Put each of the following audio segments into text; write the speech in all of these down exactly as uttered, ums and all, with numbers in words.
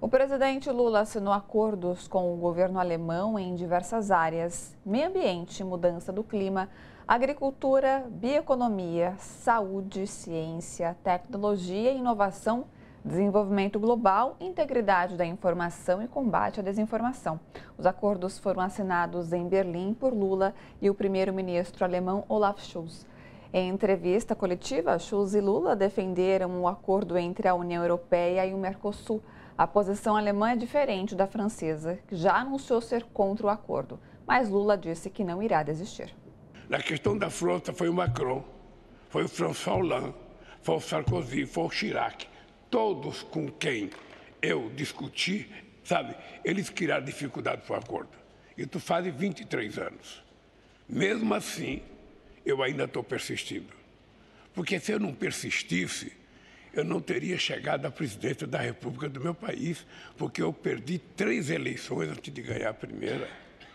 O presidente Lula assinou acordos com o governo alemão em diversas áreas: meio ambiente, mudança do clima, agricultura, bioeconomia, saúde, ciência, tecnologia, inovação, desenvolvimento global, integridade da informação e combate à desinformação. Os acordos foram assinados em Berlim por Lula e o primeiro-ministro alemão Olaf Scholz. Em entrevista coletiva, Scholz e Lula defenderam o acordo entre a União Europeia e o Mercosul. A posição alemã é diferente da francesa, que já anunciou ser contra o acordo, mas Lula disse que não irá desistir. Na questão da França foi o Macron, foi o François Hollande, foi o Sarkozy, foi o Chirac. Todos com quem eu discuti, sabe, eles criaram dificuldade para o acordo. Isso faz vinte e três anos. Mesmo assim, eu ainda estou persistindo. Porque se eu não persistisse, eu não teria chegado à presidência da República do meu país, porque eu perdi três eleições antes de ganhar a primeira.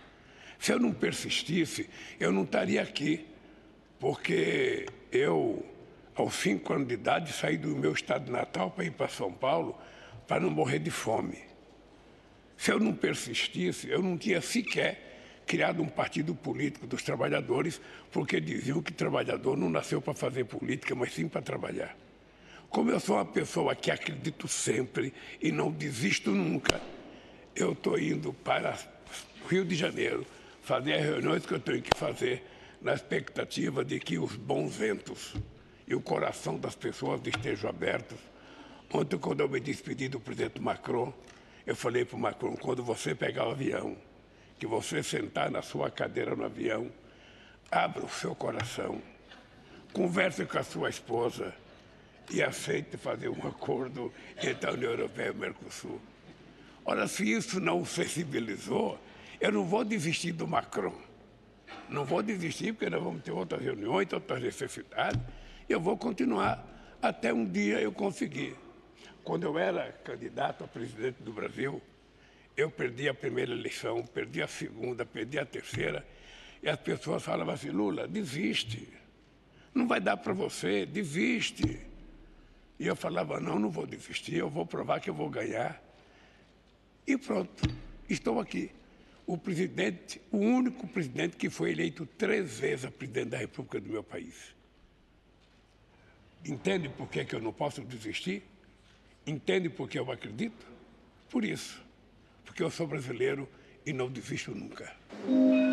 Se eu não persistisse, eu não estaria aqui, porque eu, aos cinco anos de idade, saí do meu estado natal para ir para São Paulo para não morrer de fome. Se eu não persistisse, eu não tinha sequer criado um partido político dos trabalhadores, porque diziam que trabalhador não nasceu para fazer política, mas sim para trabalhar. Como eu sou uma pessoa que acredito sempre e não desisto nunca, eu estou indo para o Rio de Janeiro fazer as reuniões que eu tenho que fazer na expectativa de que os bons ventos e o coração das pessoas estejam abertos. Ontem, quando eu me despedi do presidente Macron, eu falei para o Macron, quando você pegar o avião, que você sentar na sua cadeira no avião, abra o seu coração, converse com a sua esposa e aceite fazer um acordo entre a União Europeia e o Mercosul. Ora, se isso não o sensibilizou, eu não vou desistir do Macron. Não vou desistir, porque nós vamos ter outras reuniões, outras necessidades, e eu vou continuar até um dia eu conseguir. Quando eu era candidato a presidente do Brasil, eu perdi a primeira eleição, perdi a segunda, perdi a terceira, e as pessoas falavam assim, Lula, desiste, não vai dar para você, desiste. E eu falava, não, não vou desistir, eu vou provar que eu vou ganhar. E pronto, estou aqui. O presidente, o único presidente que foi eleito três vezes a presidente da República do meu país. Entende por que que eu não posso desistir? Entende por que eu acredito? Por isso. Porque eu sou brasileiro e não desisto nunca.